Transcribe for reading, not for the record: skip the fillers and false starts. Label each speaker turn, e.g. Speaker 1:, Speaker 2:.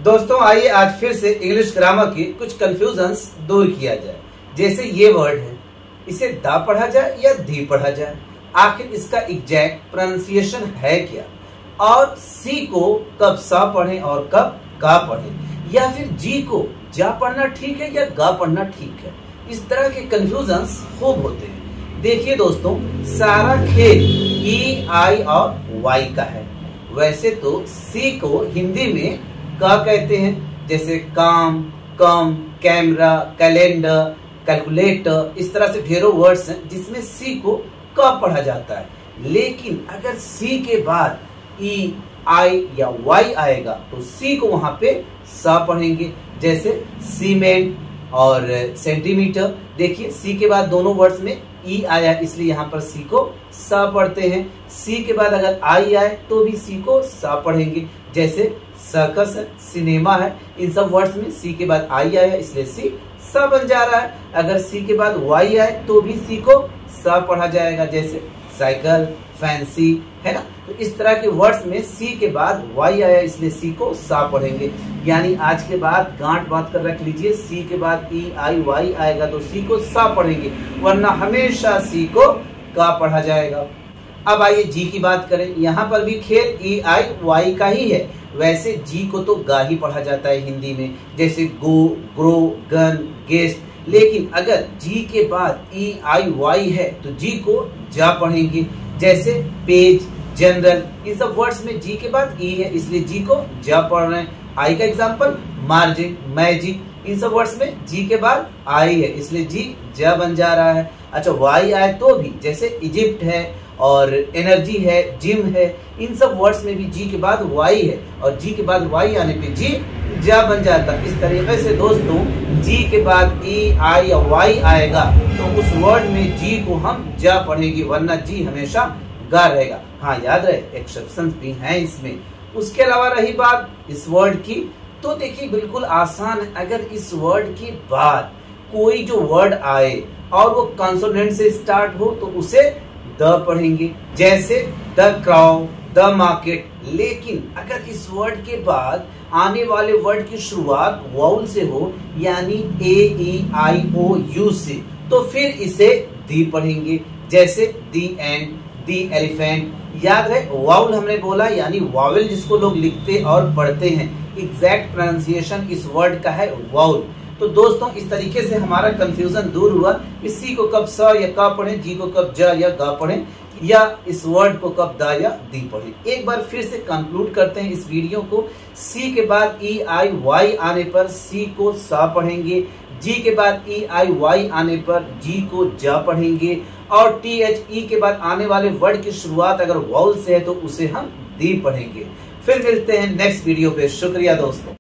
Speaker 1: दोस्तों आइए आज फिर से इंग्लिश ग्रामर की कुछ कंफ्यूजन्स दूर किया जाए। जैसे ये वर्ड है, इसे दा पढ़ा जाए या दी पढ़ा जाए, आखिर इसका एग्जैक्ट प्रोनाउंसिएशन है क्या, और सी को कब सा पढ़ें और कब गा पढ़ें, या फिर जी को जा पढ़ना ठीक है या गा पढ़ना ठीक है। इस तरह के कंफ्यूजन्स खूब होते हैं। देखिए दोस्तों, सारा खेल ई आई और वाई का है। वैसे तो सी को हिंदी में का कहते हैं, जैसे काम, कम, कैमरा, कैलेंडर, कैलकुलेटर, इस तरह से ढेरों वर्ड्स हैं जिसमें सी को का पढ़ा जाता है। लेकिन अगर सी के बाद ई आई या वाई आएगा तो सी को वहां पे सा पढ़ेंगे। जैसे सीमेंट और सेंटीमीटर, देखिए सी के बाद दोनों वर्ड्स में ई आया, इसलिए यहाँ पर सी को सा पढ़ते हैं। सी के बाद अगर आई आए तो भी सी को सा पढ़ेंगे। जैसे सर्कस है, सिनेमा है, इन सब वर्ड्स में सी के बाद आई आया, इसलिए सी सा बन जा रहा है। अगर सी के बाद वाई आए तो भी सी को सा पढ़ा जाएगा। जैसे साइकिल, फैंसी, है ना। तो इस तरह के वर्ड्स में सी के बाद वाई आया, इसलिए सी को सा पढ़ेंगे। यानी आज के बाद गांठ बांध कर रख लीजिए, सी के बाद ई आई वाई आएगा तो सी को सा पढ़ेंगे, वरना हमेशा सी को का पढ़ा जाएगा। अब आइए जी की बात करें। यहाँ पर भी खेल ई आई वाई का ही है। वैसे जी को तो गा ही पढ़ा जाता है हिंदी में, जैसे गो, ग्रो, गन, गेस्ट। लेकिन अगर जी के बाद ई आई वाई है तो जी को जा पढ़ेंगे। जैसे पेज, जनरल, इन सब वर्ड्स में जी के बाद ई है, इसलिए जी को जा पढ़ रहे हैं। आई का एग्जांपल मार्जिन, मैजिक, इन सब वर्ड्स में जी के बाद आई है, इसलिए जी जा बन जा रहा है। अच्छा, वाई आए तो भी, जैसे इजिप्ट है और एनर्जी है, जिम है, इन सब वर्ड्स में भी जी के बाद वाई है, और जी के बाद वाई आने पे जी जा बन जाता है। इस तरीके से दोस्तों, जी के बाद ई आई या वाई आएगा तो उस वर्ड में जी को हम जा पढ़ेंगे, वरना जी हमेशा गा रहेगा। हाँ, याद रहे एक्सेप्शंस भी हैं इसमें। उसके अलावा रही बात इस वर्ड की, तो देखिए बिल्कुल आसान है। अगर इस वर्ड के बाद कोई जो वर्ड आए और वो कॉन्सोनेंट से स्टार्ट हो तो उसे द पढ़ेंगे। जैसे द क्राउड, द मार्केट। लेकिन अगर इस वर्ड के बाद आने वाले वर्ड की शुरुआत वाउल से हो, यानी ए ई आई ओ यू से, तो फिर इसे दी पढ़ेंगे। जैसे दी एंड, दी एलिफेंट। याद है वाउल हमने बोला, यानी वावेल जिसको लोग लिखते और पढ़ते हैं। एग्जैक्ट प्रोनाउंसिएशन इस वर्ड का है वाउल। तो दोस्तों, इस तरीके से हमारा कंफ्यूजन दूर हुआ कि सी को कब सा या का पढ़ें, जी को कब जा या गा पढ़ें, या इस वर्ड को कब दा या दी पढ़ें। एक बार फिर से कंक्लूड करते हैं इस वीडियो को। सी के बाद ई आई वाई आने पर सी को सा पढ़ेंगे। जी के बाद ई आई वाई आने पर जी को जा पढ़ेंगे, और टी एच ई के बाद आने वाले वर्ड की शुरुआत अगर वाउल से है तो उसे हम दी पढ़ेंगे। फिर मिलते हैं नेक्स्ट वीडियो पे। शुक्रिया दोस्तों।